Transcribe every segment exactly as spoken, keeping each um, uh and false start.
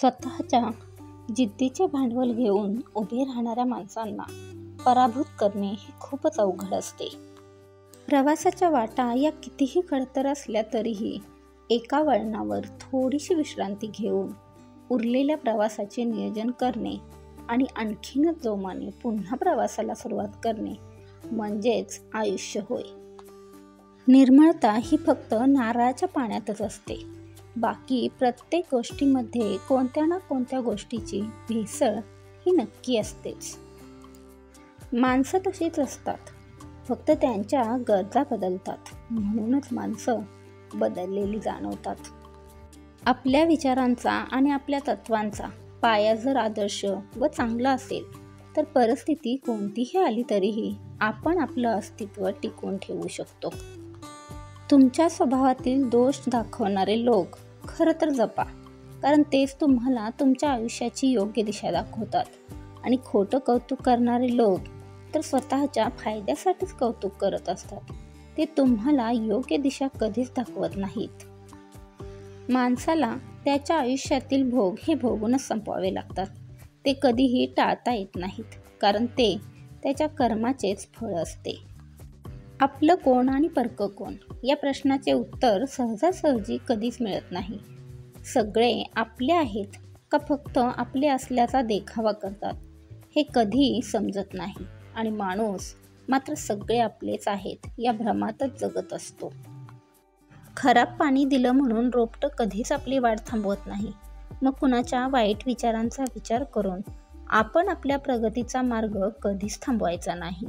स्वतःच्या जिद्दीचे भांडवल घेऊन उभे राहणाऱ्या माणसांना पराभूत करणे हे खूपच अवघड असते. प्रवासाच्या वाटा या कितीही खडतर असल्या तरीही एका वळणावर थोडीशी विश्रांती घेऊन उरलेल्या प्रवासाचे नियोजन करणे आणि आणखीनच जोमाने पुन्हा प्रवासाला सुरुवात करणे म्हणजेच आयुष्य होय. निर्मळता ही फक्त नारळाच्या पाण्यातच असते. बाकी प्रत्येक गोष्टीमध्ये कोणत्या ना कोणत्या गोष्टीची भेसळ ही नक्की असतेच. माणसं तशीच असतात, फक्त त्यांच्या गरजा बदलतात. म्हणूनच माणसं बदललेली जाणवतात. आपल्या विचारांचा आणि आपल्या तत्वांचा पाया जर आदर्श व चांगला असेल तर परिस्थिती कोणतीही आली तरीही आपण आपलं अस्तित्व टिकवून ठेवू शकतो. तुमच्या स्वभावातील दोष दाखवणारे लोक खरं तर जपा, कारण तेच तुम्हाला तुमच्या आयुष्याची योग्य दिशा दाखवतात. आणि खोटं कौतुक करणारे लोक तर स्वतःच्या फायद्यासाठीच कौतुक करत असतात. ते तुम्हाला योग्य दिशा कधीच दाखवत नाहीत. माणसाला त्याच्या आयुष्यातील भोग हे भोगूनच संपवावे लागतात. ते कधीही टाळता येत नाहीत, कारण ते त्याच्या कर्माचेच फळ असते. आपलं कोण आणि परकं कोण या प्रश्नाचे उत्तर सहजासहजी कधीच मिळत नाही. सगळे आपले आहेत का फक्त आपले असल्याचा देखावा करतात हे कधीही समजत नाही. आणि माणूस मात्र सगळे आपलेच आहेत या भ्रमातच जगत असतो. खराब पाणी दिलं म्हणून रोपटं कधीच आपली वाढ थांबवत नाही. मग कुणाच्या वाईट विचारांचा विचार करून आपण आपल्या प्रगतीचा मार्ग कधीच थांबवायचा नाही.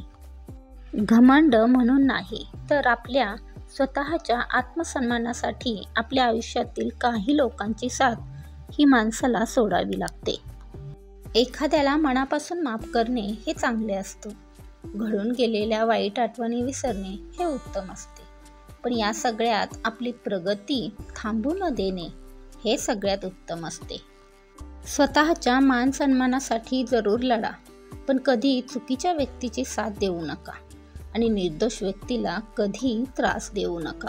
घमंड म्हणून नाही, तर आपल्या स्वतःच्या आत्मसन्मानासाठी आपल्या आयुष्यातील काही लोकांची साथ ही माणसाला सोडावी लागते. एखाद्याला मनापासून माफ करणे हे चांगले असतं. घडून गेलेल्या वाईट आठवणी विसरणे हे उत्तम असते. पण या सगळ्यात आपली प्रगती थांबू न देणे हे सगळ्यात उत्तम असते. स्वतःच्या मान सन्मानासाठी जरूर लढा, पण कधी चुकीच्या व्यक्तीची साथ देऊ नका आणि निर्दोष व्यक्तीला कधी त्रास देऊ नका.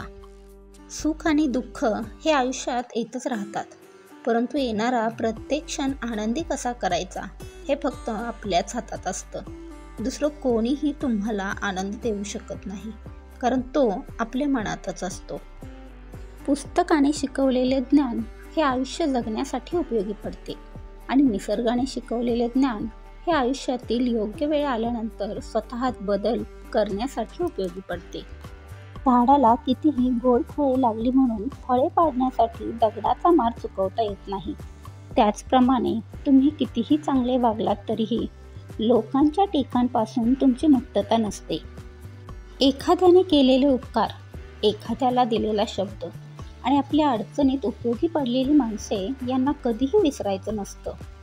सुख आणि दुःख हे आयुष्यात येतच राहतात, परंतु येणारा प्रत्येक क्षण आनंदी कसा करायचा हे फक्त आपल्याच हातात असतं. दुसरं कोणीही तुम्हाला आनंद देऊ शकत नाही, कारण तो आपल्या मनातच असतो. पुस्तकाने शिकवलेले ज्ञान हे आयुष्य जगण्यासाठी उपयोगी पडते आणि निसर्गाने शिकवलेले ज्ञान हे आयुष्यातील योग्य वेळ आल्यानंतर स्वतःत बदल करण्यासाठी उपयोगी पडते. झाडाला कितीही गोड फळे लागली म्हणून फळे पाडण्यासाठी दगडाचा मार चुकवता येत नाही. त्याचप्रमाणे तुम्ही कितीही चांगले वागलात तरीही लोकांच्या टीकांपासून तुमची मुक्तता नसते. एखाद्याने केलेले उपकार, एखाद्याला दिलेला शब्द आणि आपल्या अडचणीत उपयोगी पडलेली माणसे यांना कधीही विसरायचं नसतं.